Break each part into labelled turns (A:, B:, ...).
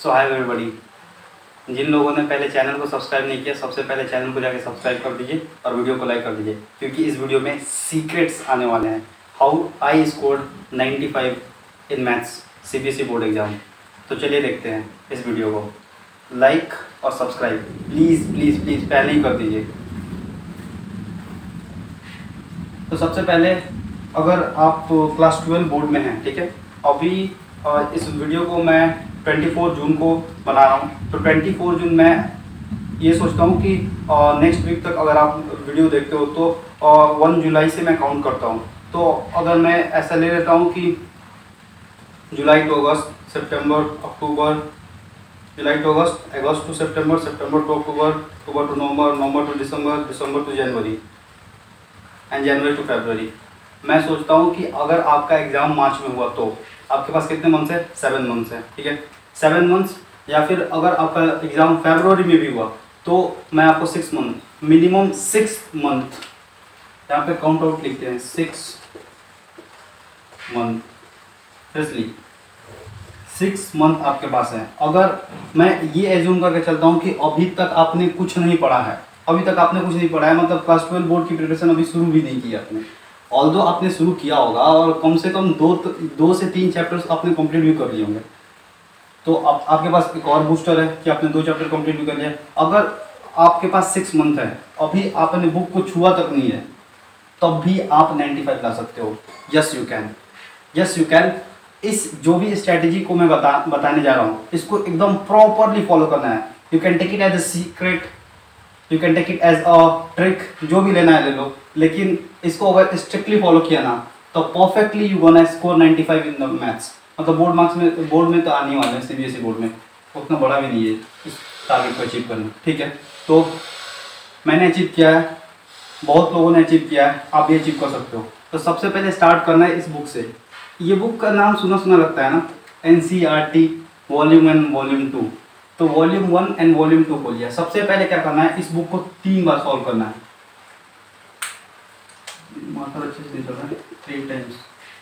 A: सो hi everybody, जिन लोगों ने पहले चैनल को सब्सक्राइब नहीं किया सबसे पहले चैनल को जाके सब्सक्राइब कर दीजिए और वीडियो को लाइक कर दीजिए, क्योंकि इस वीडियो में सीक्रेट्स आने वाले हैं। How I scored 95 in maths CBSE board exam. तो चलिए देखते हैं इस वीडियो को। लाइक और सब्सक्राइब प्लीज़ प्लीज़ प्लीज़ पहले ही कर दीजिए। तो सबसे पहले अगर आप क्लास 12 बोर्ड में हैं, ठीक है, अभी इस वीडियो को मैं 24 जून को बना रहा हूँ। तो 24 जून मैं ये सोचता हूँ कि नेक्स्ट वीक तक अगर आप वीडियो देखते हो तो 1 जुलाई से मैं काउंट करता हूँ। तो अगर मैं ऐसा ले लेता हूँ कि जुलाई टू अगस्त, सितंबर अक्टूबर, जुलाई टू अगस्त, अगस्त टू सितंबर, सितंबर टू अक्टूबर, अक्टूबर टू नवंबर, नवंबर टू दिसंबर, दिसंबर टू जनवरी एंड जनवरी टू फरवरी। मैं सोचता हूँ कि अगर आपका एग्ज़ाम मार्च में हुआ तो आपके पास कितने मंथ्स है? 7 मंथ्स है, ठीक है, 7 मंथ्स। या फिर अगर आपका एग्ज़ाम फरवरी में भी हुआ तो मैं आपको 6 मंथ, मिनिमम 6 मंथ, यहाँ पे काउंट आउट लिखते हैं 6 मंथ, इसलिए 6 मंथ आपके पास है। अगर मैं ये एज्यूम करके चलता हूँ कि अभी तक आपने कुछ नहीं पढ़ा है, अभी तक आपने कुछ नहीं पढ़ा है, मतलब क्लास 12 बोर्ड की प्रिपरेशन अभी शुरू भी नहीं किया आपने, ऑल्दो आपने शुरू किया होगा और कम से कम 2 से 3 चैप्टर्स आपने कंप्लीट भी कर लिए होंगे। तो आपके पास एक और बूस्टर है कि आपने 2 चैप्टर कंप्लीट भी कर लिया। अगर आपके पास 6 मंथ है, अभी आपने बुक को छुआ तक नहीं है, तब भी आप 95 ला सकते हो। Yes you can, yes you can. इस जो भी स्ट्रैटेजी को मैं बताने जा रहा हूँ, इसको एकदम प्रॉपरली फॉलो करना है। You can take it as a secret, you can take it as a trick, जो भी लेना है ले लो, लेकिन इसको अगर स्ट्रिक्टली फॉलो किया ना तो perfectly you gonna score 95 in the maths. मतलब बोर्ड मार्क्स में, बोर्ड में तो आने वाले हैं, सीबीएसई बोर्ड में उतना बड़ा भी नहीं है इस टारगेट को अचीव करना, ठीक है। तो मैंने अचीव किया है, बहुत लोगों ने अचीव किया है, आप भी अचीव कर सकते हो। तो सबसे पहले स्टार्ट करना है इस बुक से। ये बुक का नाम सुना सुना लगता है ना, NCERT वॉल्यूम 1 वॉल्यूम 2। तो वॉल्यूम 1 एंड वॉल्यूम 2 खोलिए। सबसे पहले क्या करना है, इस बुक को 3 बार सॉल्व करना है। मार्कर अच्छे से नहीं चल रहा है, 3 टाइम्स,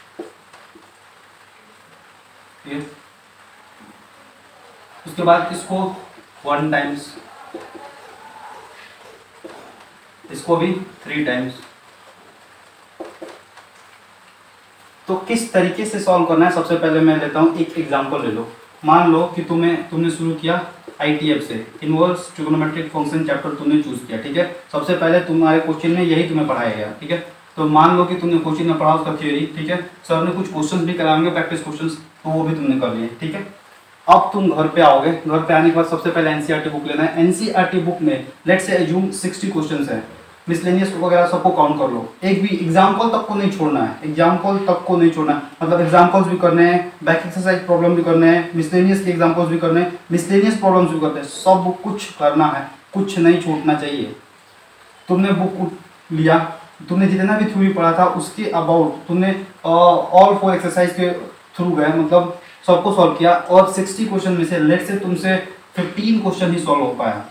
A: ठीक है। उसके बाद इसको 1 टाइम्स, इसको भी 3 टाइम्स। तो किस तरीके से सॉल्व करना है, सबसे पहले मैं लेता हूं एक एग्जांपल ले लो। मान लो कि तुमने शुरू किया ITF से, इनवर्स ट्रिगोनोमेट्रिक फंक्शन चैप्टर तुमने चूज किया, ठीक है। सबसे पहले तुम्हारे क्वेश्चन में यही तुम्हें पढ़ाया गया, ठीक है। तो मान लो कि तुमने क्वेश्चन में पढ़ा उसका थ्योरी, ठीक है, सर ने कुछ क्वेश्चंस भी कराएंगे प्रैक्टिस क्वेश्चंस, तो वो भी तुमने कर लिए, ठीक है। अब तुम घर पे आओगे, घर पे आने के बाद सबसे पहले NCERT बुक लेना है। NCERT बुक में लेट्स से अज्यूम 60 क्वेश्चंस है, मिसलेनियस वगैरह सबको काउंट कर लो, एक भी एग्जाम्पल तक को नहीं छोड़ना है, एग्जाम्पल तक को नहीं छोड़ना है। मतलब एग्जाम्पल्स भी करने हैं, बैक एक्सरसाइज प्रॉब्लम भी करने हैं, मिसलेनियस के एग्जाम्पल्स भी करने हैं, मिसलेनियस प्रॉब्लम्स भी करते हैं, सब कुछ करना है, कुछ नहीं छूटना चाहिए। तुमने बुक लिया, तुमने जितना भी थ्योरी पढ़ा था उसके अबाउट तुमने ऑल 4 एक्सरसाइज के थ्रू गए, मतलब सबको सॉल्व किया, और 60 क्वेश्चन में से लेट से तुमसे 15 क्वेश्चन ही सॉल्व हो पाया।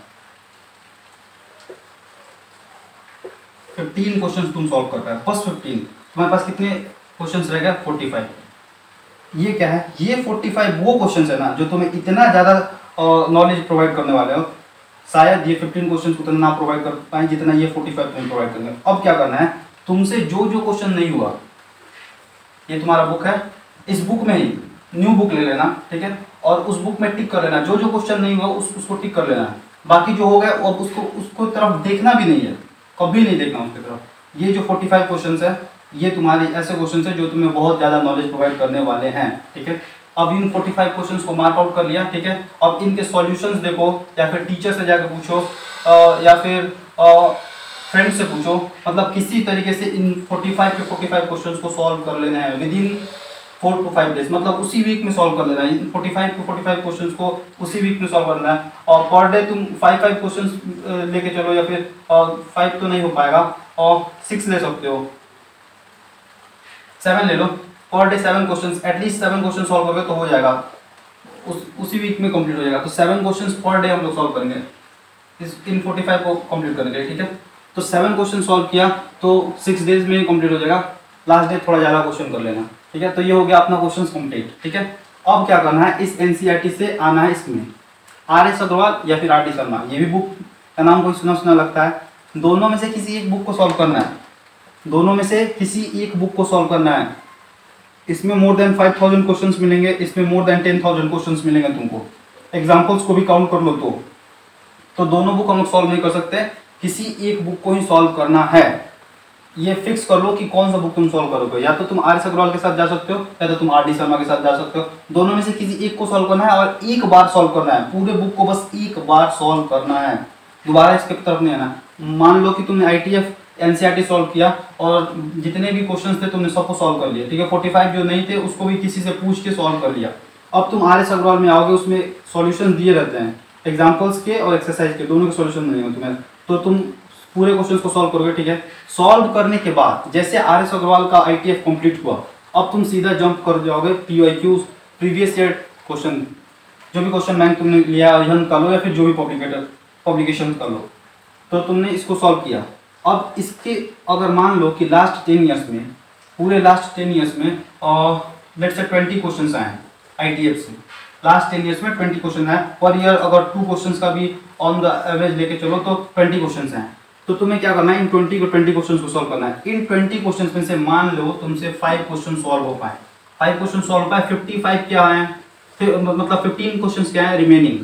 A: 15 क्वेश्चन तुम सॉल्व कर पाए, बस 15। तुम्हारे पास कितने क्वेश्चन रह गए? 45। ये क्या है? ये 45 वो क्वेश्चन है ना जो तुम्हें इतना ज्यादा नॉलेज प्रोवाइड करने वाले हो। शायद ये 15 क्वेश्चन उतना ना प्रोवाइड कर पाए जितना ये 45 तुम्हें प्रोवाइड करेंगे। अब क्या करना है, तुमसे जो जो क्वेश्चन नहीं हुआ, ये तुम्हारा बुक है, इस बुक में ही न्यू बुक ले लेना, ठीक है, और उस बुक में टिक कर लेना, जो जो क्वेश्चन नहीं हुआ उसको टिक कर लेना। बाकी जो हो गया अब उसको तरफ देखना भी नहीं है, कभी नहीं देखना उसकी तरफ। ये जो 45 क्वेश्चन है, ये तुम्हारे ऐसे क्वेश्चन है जो तुम्हें बहुत ज़्यादा नॉलेज प्रोवाइड करने वाले हैं, ठीक है। अब इन 45 क्वेश्चंस को मार्क आउट कर लिया, ठीक है। अब इनके सॉल्यूशंस देखो, या फिर टीचर से जाकर पूछो, या फिर फ्रेंड से पूछो, मतलब किसी तरीके से इन 45 के 45 क्वेश्चंस को सॉल्व कर लेना है विद इन 4 to 5 डेज, मतलब उसी वीक में सॉल्व कर लेना है। इन 45 के 45 क्वेश्चंस को उसी वीक में सॉल्व करना है। और पर डे तुम 5 क्वेश्चंस लेके चलो, या फिर 5 तो नहीं हो पाएगा, और 6 ले सकते हो, 7 ले लो, per day 7 questions, at least 7 question solve करोगे तो हो जाएगा, उसी वीक में कंप्लीट हो जाएगा। तो 7 क्वेश्चंस पर डे हम लोग सॉल्व करेंगे इन 45 को कंप्लीट करने के लिए, ठीक है। तो 7 क्वेश्चन सॉल्व किया तो 6 डेज में कंप्लीट हो जाएगा। लास्ट डे थोड़ा ज़्यादा क्वेश्चन कर लेना, ठीक है। तो ये हो गया अपना क्वेश्चन कंप्लीट, ठीक है। अब क्या करना है, इस एनसीईआरटी से आना है इसमें, आर.एस. अग्रवाल या फिर आर.डी. शर्मा, ये भी बुक का नाम कोई सुना सुना लगता है। दोनों में से किसी एक बुक को सॉल्व करना है, दोनों में से किसी एक बुक को सॉल्व करना है। इसमें मोर देन 5000 क्वेश्चंस मिलेंगे, इसमें मोर देन 10,000 क्वेश्चंस मिलेंगे तुमको। एग्जाम्पल्स को भी काउंट कर लो तो दोनों बुक हम लोग सॉल्व नहीं कर सकते, किसी एक बुक को ही सॉल्व करना है। ये फिक्स कर लो कि कौन सा बुक तुम सॉल्व करोगे, या तो तुम आर.एस. अग्रवाल के साथ जा सकते हो या तो तुम आर.डी. शर्मा के साथ जा सकते हो। दोनों में से किसी एक को सॉल्व करना है और एक बार सॉल्व करना है, पूरे बुक को बस एक बार सॉल्व करना है, दोबारा इसके तरफ नहीं आना। मान लो कि तुमने आईटीएफ एनसीईआरटी सॉल्व किया और जितने भी क्वेश्चंस थे तुमने सबको सॉल्व कर लिया, ठीक है। 45 जो नहीं थे उसको भी किसी से पूछ के सॉल्व कर लिया। अब तुम आर.एस. अग्रवाल में आओगे, उसमें सॉल्यूशन दिए रहते हैं, एग्जाम्पल्स के और एक्सरसाइज के, दोनों के सॉल्यूशन मिलेंगे तुम्हें, तो तुम पूरे क्वेश्चन को सॉल्व करोगे, ठीक है। सॉल्व करने के बाद जैसे आर.एस. अग्रवाल का आईटीएफ कंप्लीट हुआ, अब तुम सीधा जंप कर जाओगे पीवाईक्यूज, प्रीवियस ईयर क्वेश्चन, जो भी क्वेश्चन बैंक तुमने लिया अध्ययन कर लो या फिर जो भी पब्लिकेशन कर लो, तो तुमने इसको सॉल्व किया। अब इसके अगर मान लो कि लास्ट 10 ईयर्स में, पूरे लास्ट 10 ईयर्स में लेट्स से 20 क्वेश्चन आए आईटीएफ से, लास्ट 10 ईयर्स में 20 क्वेश्चन आए, पर ईयर अगर 2 क्वेश्चन का भी ऑन द एवरेज लेके चलो तो 20 क्वेश्चन आए। तो तुम्हें क्या करना है, इन 20 क्वेश्चन को सॉल्व करना है। इन 20 क्वेश्चन में से मान लो तुमसे 5 क्वेश्चन सॉल्व हो पाए, 5 क्वेश्चन सॉल्व हो पाए, 55 क्या है, फिर मतलब 15 क्वेश्चन क्या है रिमेनिंग,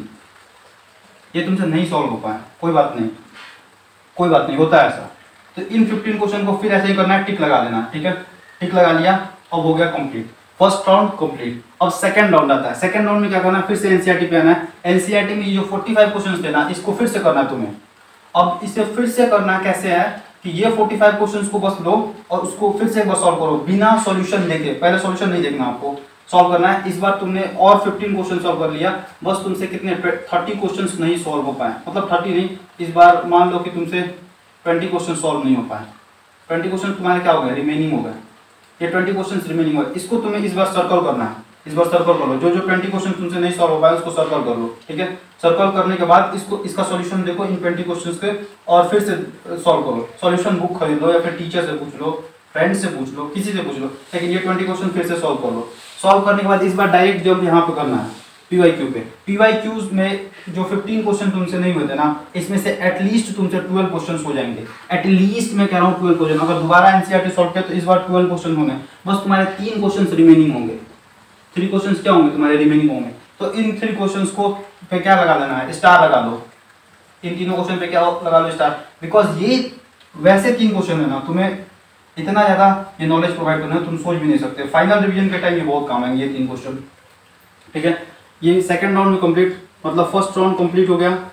A: ये तुमसे नहीं सॉल्व हो पाए, कोई बात नहीं, कोई बात नहीं, होता है ऐसा। तो इन 15 क्वेश्चन को फिर ऐसे ही करना है, टिक लगा देना, ठीक है। टिक लगा लिया, अब हो गया कंप्लीट, फर्स्ट राउंड कंप्लीट। अब सेकंड राउंड आता है, सेकंड राउंड में क्या करना है, फिर से एनसीईआरटी पे आना है। एनसीईआरटी में ये जो 45 क्वेश्चन थे ना, इसको फिर से करना है तुम्हें। अब इसे फिर से करना कैसे है कि ये 45 क्वेश्चंस को बस लो और उसको फिर से एक बार सॉल्व करो बिना सॉल्यूशन देखे, पहले सॉल्यूशन नहीं देखना आपको, सॉल्व करना है। इस बार तुमने और 15 क्वेश्चन सॉल्व कर लिया, बस तुमसे कितने 30 क्वेश्चंस नहीं सॉल्व हो पाए, मतलब 30 नहीं, इस बार मान लो कि तुमसे 20 क्वेश्चन सॉल्व नहीं हो पाए, 20 क्वेश्चन तुम्हारे क्या हो गए, रिमेनिंग हो गए, ये 20 क्वेश्चन रिमेनिंग हो गए। इसको तुम्हें इस बार सर्कल करना है, इस बार सर्कल कर लो, जो 20 क्वेश्चन तुमसे नहीं सॉल्व हो पाए उसको सर्कल कर लो, ठीक है। सर्कल करने के बाद इसको, इसका सॉल्यूशन देखो इन 20 क्वेश्चंस के और फिर से सॉल्व करो। सॉल्यूशन बुक खरीद लो या फिर टीचर से पूछ लो, फ्रेंड से पूछ लो, किसी से पूछ लो, लेकिन ये 20 क्वेश्चन फिर से सॉल्व कर लो। सॉल्व करने के बाद इस बार डायरेक्ट जंप यहाँ पे करना है पीवाईक्यू पे। पीवाईक्यूज में जो 15 क्वेश्चन तुमसे नहीं हुए थे ना, इसमें से एटलीस्ट तुमसे 12 क्वेश्चन हो जाएंगे, एटलीस्ट मैं कह रहा हूँ 12 क्वेश्चन। अगर दोबारा एनसीईआरटी सॉल्व किया तो इस बार 12 क्वेश्चन होंगे, बस तुम्हारे 3 क्वेश्चन रिमेनिंग होंगे, 3 क्वेश्चन क्या होंगे तुम्हारे रिमेनिंग होंगे। तो इन 3 क्वेश्चंस को पे क्या लगा लेना है, स्टार लगा लो, इन तीनों क्वेश्चन पे क्या लगा लो, स्टार, बिकॉज ये वैसे 3 क्वेश्चन है ना, तुम्हें इतना ज्यादा ये नॉलेज प्रोवाइड करना है तुम सोच भी नहीं सकते, फाइनल रिवीजन के टाइम ये बहुत काम आएंगे ये 3 क्वेश्चन, ठीक है। ये सेकंड राउंड में कंप्लीट, मतलब फर्स्ट राउंड कंप्लीट हो गया,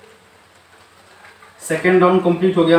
A: सेकंड राउंड कंप्लीट हो गया।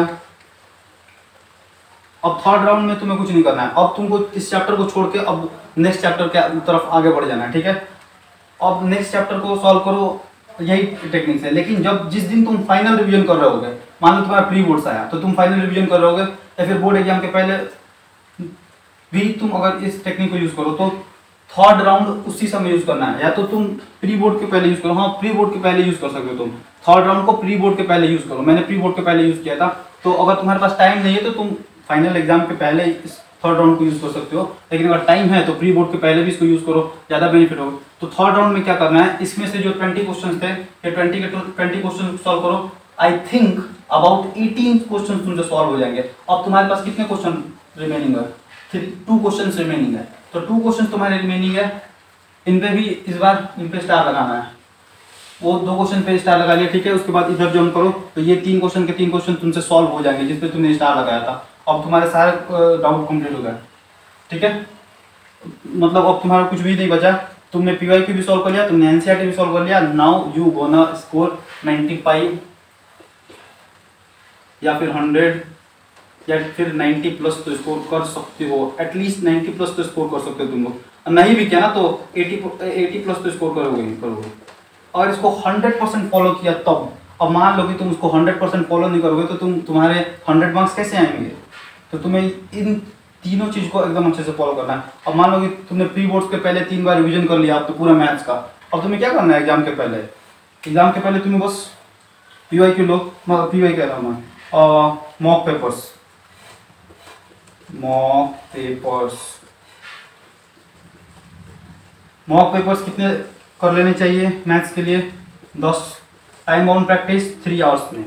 A: अब थर्ड राउंड में तुम्हें कुछ नहीं करना है, अब तुमको इस चैप्टर को छोड़ के अब नेक्स्ट चैप्टर के तरफ आगे बढ़ जाना है, ठीक है। अब नेक्स्ट चैप्टर को सॉल्व करो, यही टेक्निक्स है। लेकिन जब जिस दिन तुम फाइनल रिवीजन कर रहे होगे, मान लो तुम्हारा प्री बोर्ड्स आया तो तुम फाइनल रिवीजन कर रहे होगे, या फिर बोर्ड एग्जाम के पहले भी तुम अगर इस टेक्निक को यूज करो तो थर्ड राउंड उसी समय यूज करना है, या तो तुम प्री बोर्ड के पहले यूज करो, हाँ प्री बोर्ड के पहले यूज कर सकते हो तुम, थर्ड राउंड को प्री बोर्ड के पहले यूज करो। मैंने प्री बोर्ड के पहले यूज किया था, तो अगर तुम्हारे पास टाइम नहीं है तो तुम फाइनल एग्जाम के पहले इस थर्ड राउंड को यूज कर सकते हो, लेकिन अगर टाइम है तो प्री बोर्ड के पहले भी इसको यूज करो, ज्यादा बेनिफिट होगा। तो थर्ड राउंड में क्या करना है, इसमें से जो 20 क्वेश्चन थे, ये 20 के 20 क्वेश्चन सॉल्व करो। आई थिंक अबाउट 18 क्वेश्चन तुमसे सॉल्व हो जाएंगे। अब तुम्हारे पास कितने क्वेश्चन रिमेनिंग है, 2 क्वेश्चन रिमेनिंग है, तो 2 क्वेश्चन तुम्हारे रिमेनिंग है, इन पे भी इस बार इन पे स्टार लगाना है, वो 2 क्वेश्चन पे स्टार लगा लिया, ठीक है। उसके बाद इधर जंप करो तो ये 3 क्वेश्चन के 3 क्वेश्चन तुमसे सॉल्व हो जाएंगे जिसपे तुमने स्टार लगाया था। अब तुम्हारे सारे डाउट कंप्लीट हो गए, ठीक है। मतलब अब तुम्हारा कुछ भी नहीं बचा, तुमने पीवाईक्यू भी सॉल्व कर लिया, तुमने एनसीईआरटी भी सॉल्व कर लिया। नाउ यू गोना स्कोर 95 या फिर 100 या फिर 90 प्लस तो स्कोर कर सकते हो, एटलीस्ट 90 प्लस तो स्कोर कर सकते हो तुम लोग, नहीं भी क्या ना तो 80 प्लस तो स्कोर करोगे। और इसको 100% फॉलो किया तब। अब मान लो कि तुम उसको 100% फॉलो नहीं करोगे तो तुम्हारे 100 मार्क्स कैसे आएंगे। तो तुम्हें इन तीनों चीज को एकदम अच्छे से फॉलो करना है। अब मान लो कि तुमने प्री बोर्ड्स के पहले 3 बार रिवीजन कर लिया, अब तो पूरा मैथ्स का। अब तुम्हें क्या करना है एग्जाम के पहले, तुम्हें बस पीवाईक्यू लो, पीवाई कह रहा हूँ मैं, मॉक पेपर्स मॉक पेपर्स कितने कर लेने चाहिए मैथ्स के लिए? 10 टाइम बाउंड प्रैक्टिस 3 आवर्स में,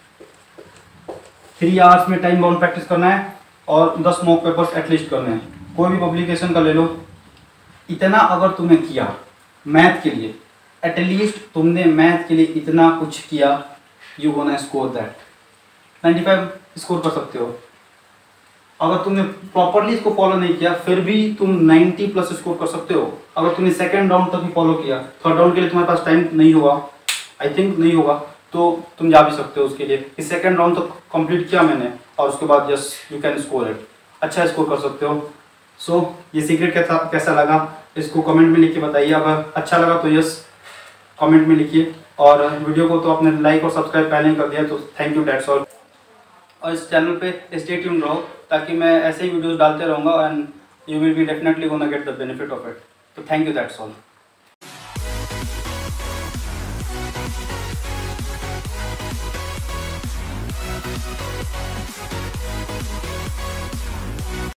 A: 3 आवर्स में टाइम बाउंड प्रैक्टिस करना है और 10 मॉक पेपर्स एटलीस्ट करने हैं। कोई भी पब्लिकेशन का ले लो, इतना अगर तुमने किया मैथ के लिए, एटलीस्ट तुमने मैथ के लिए इतना कुछ किया, you gonna score that 95 score कर सकते हो। अगर तुमने प्रॉपरली इसको फॉलो नहीं किया फिर भी तुम 90 प्लस स्कोर कर सकते हो। अगर तुमने सेकंड राउंड तक भी फॉलो किया, थर्ड राउंड के लिए तुम्हारे पास टाइम नहीं होगा, आई थिंक नहीं होगा, तो तुम जा भी सकते हो उसके लिए। इस सेकंड राउंड तक कंप्लीट किया मैंने और उसके बाद yes you can score it, अच्छा स्कोर कर सकते हो। सो ये सीक्रेट कैसा लगा इसको कमेंट में लिख के बताइए। अगर अच्छा लगा तो यस कमेंट में लिखिए, और वीडियो को तो आपने लाइक और सब्सक्राइब पहले ही कर दिया, तो थैंक यू, दैट्स ऑल। और इस चैनल पे स्टे ट्यून रहो ताकि मैं ऐसे ही वीडियोस डालते रहूँगा and you will be definitely gonna get the benefit of it. तो थैंक यू, दैट्स ऑल।